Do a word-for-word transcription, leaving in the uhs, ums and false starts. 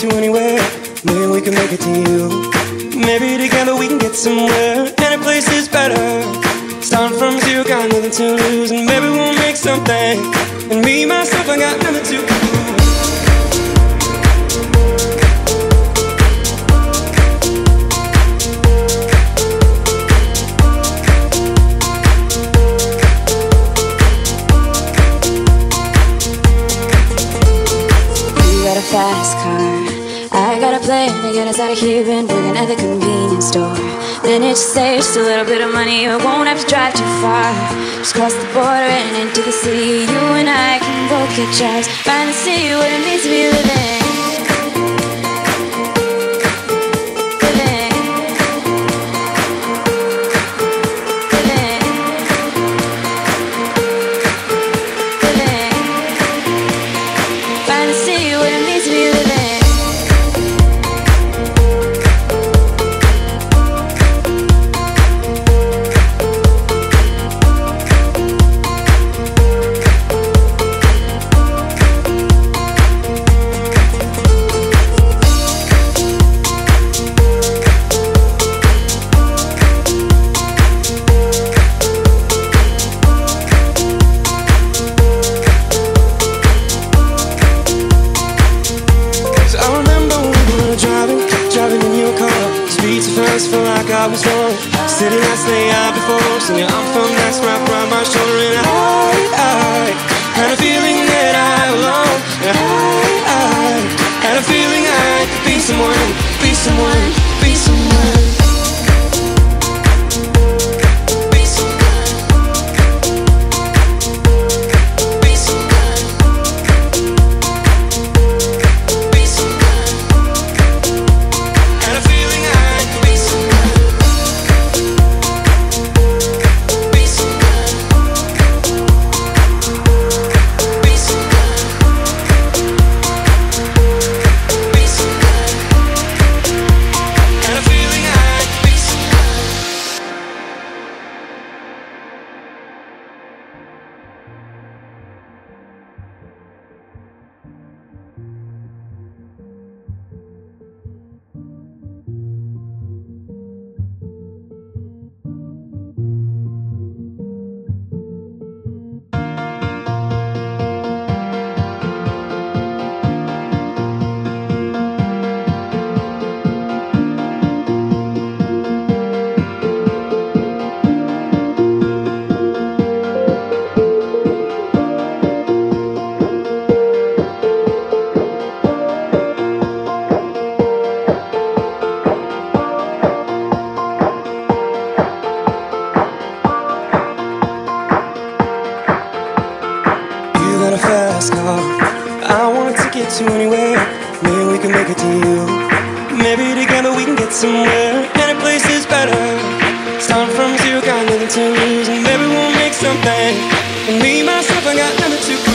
to anywhere. Maybe we can make it to you. Maybe together we can get somewhere. Any place is better. Starting from zero, got nothing to lose, and maybe we'll make something. And me, myself, I got nothing to lose. Fast car, I got a plan to get us out of here and working at the convenience store. Then it saves just a little bit of money, you won't have to drive too far. Just cross the border and into the city. You and I can go get jobs, finally see what it means to be living. Feel like I was wrong. City lights lay out before, singing I'm from that's wrapped around my shoulder. And I, I had a feeling that I belong. And I, I had a feeling I could be someone, be someone, be someone. A fast car, I want a ticket to anywhere. Maybe we can make it to you. Maybe together we can get somewhere. Any place is better. Starting from zero, got nothing to lose, and maybe we'll make something. And me, myself, I got nothing to prove.